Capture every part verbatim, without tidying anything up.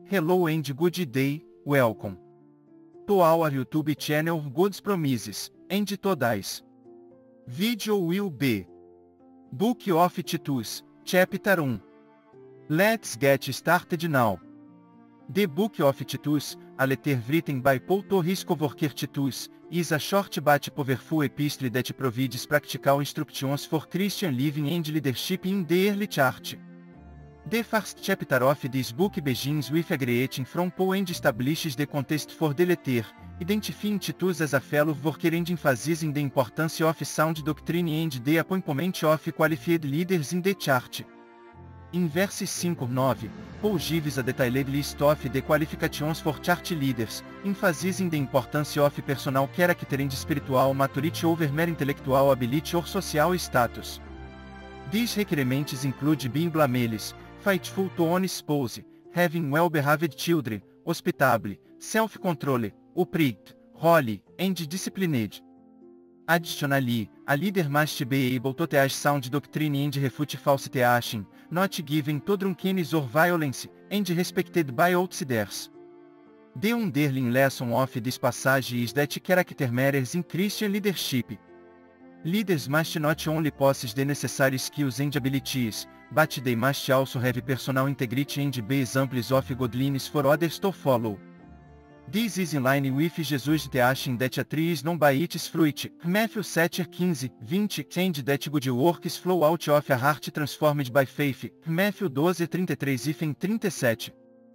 Hello and good day, welcome to our YouTube channel God's Promises, and today's video will be Book of Titus, Chapter one. Let's get started now. The Book of Titus, a letter written by Paul to his coworker Titus, is a short but powerful epistle that provides practical instructions for Christian living and leadership in the early church. The first chapter of this book begins with a greeting from Paul and establishes the context for the letter, identifying Titus as a fellow worker and emphasizing the importance of sound doctrine and the appointment of qualified leaders in the church. In verses five to nine, Paul gives a detailed list of the qualifications for church leaders, emphasizing the importance of personal character and spiritual maturity over mere intellectual ability or social status. These requirements include being blameless, faithful to one's spouse, having well-behaved children, hospitable, self-controlled, upright, holy, and disciplined. Additionally, a leader must be able to teach sound doctrine and refute false teaching, not giving to drunkenness or violence, and respected by outsiders. The underlying lesson of this passage is that character matters in Christian leadership. Leaders must not only possess the necessary skills and abilities, but they must also have personal integrity and be examples of godliness for others to follow. This is in line with Jesus' teaching that a tree is known by its fruit, Matthew seven fifteen, twenty, and that good works flow out of a heart transformed by faith, Matthew twelve thirty-three and thirty-seven.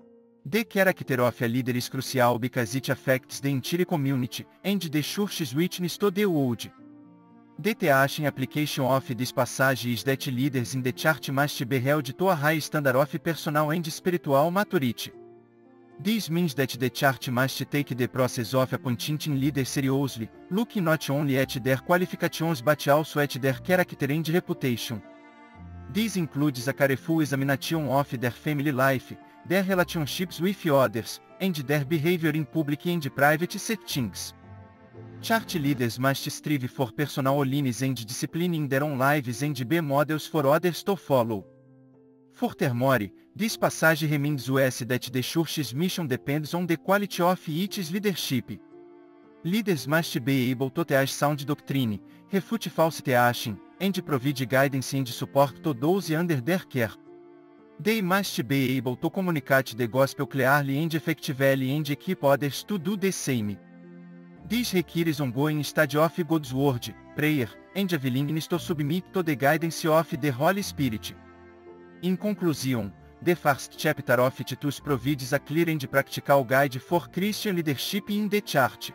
The character of a leader is crucial because it affects the entire community, and the church's witness to the world. The teaching application of this passage is that leaders in the church must be held to a high standard of personal and spiritual maturity. This means that the church must take the process of appointing leaders seriously, looking not only at their qualifications but also at their character and reputation. This includes a careful examination of their family life, their relationships with others, and their behavior in public and private settings. Church leaders must strive for personal holiness and discipline in their own lives and be models for others to follow. Furthermore, this passage reminds us that the church's mission depends on the quality of its leadership. Leaders must be able to teach sound doctrine, refute false teaching, and provide guidance and support to those under their care. They must be able to communicate the gospel clearly and effectively and equip others to do the same. This requires ongoing study of God's Word, prayer, and a willingness to submit to the guidance of the Holy Spirit. In conclusion, the first chapter of Titus provides a clear and practical guide for Christian leadership in the church.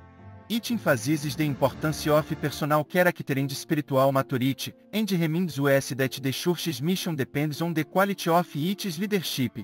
It emphasizes the importance of personal character and spiritual maturity, and reminds us that the church's mission depends on the quality of its leadership.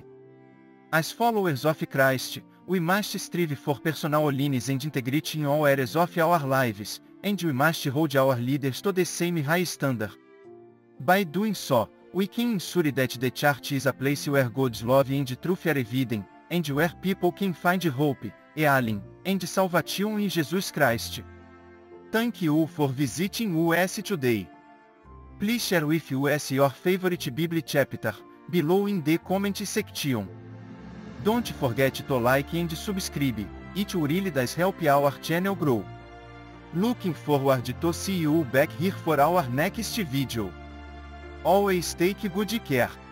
As followers of Christ, we must strive for personal holiness and integrity in all areas of our lives, and we must hold our leaders to the same high standard. By doing so, we can ensure that the church is a place where God's love and truth are evident, and where people can find hope, healing, and salvation in Jesus Christ. Thank you for visiting us today. Please share with us your favorite Bible chapter, below in the comment section. Don't forget to like and subscribe, it really does help our channel grow. Looking forward to see you back here for our next video. Always take good care.